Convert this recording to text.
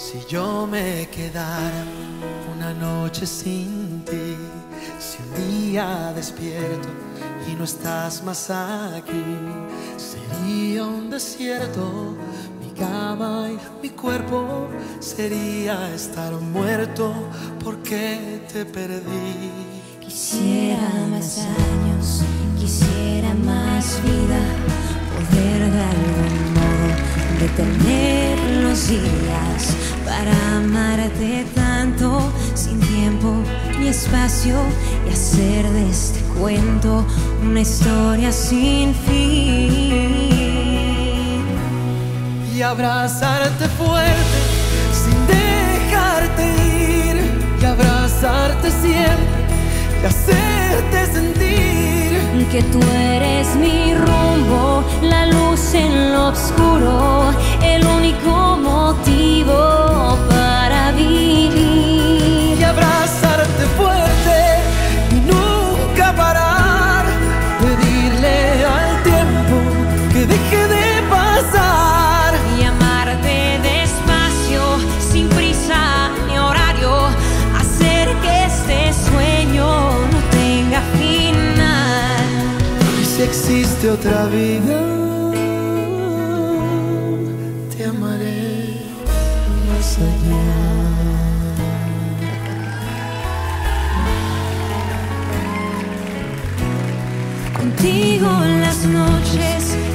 Si yo me quedara una noche sin ti, si un día despierto y no estás más aquí, sería un desierto, mi cama y mi cuerpo, sería estar muerto porque te perdí. Quisiera más años, quisiera más vida, poder de algún modo detener los días para amarte tanto, sin tiempo ni espacio, y hacer de este cuento una historia sin fin. Y abrazarte fuerte sin dejarte ir, y abrazarte siempre y hacerte sentir que tú eres mi rumbo, la luz en lo oscuro, el único motivo para vivir. Y abrazarte fuerte y nunca parar, pedirle al tiempo que deje de pasar, Y amarte despacio, sin prisa ni horario, hacer que este sueño no tenga final. y si existe otra vida, te amaré más allá. Contigo las noches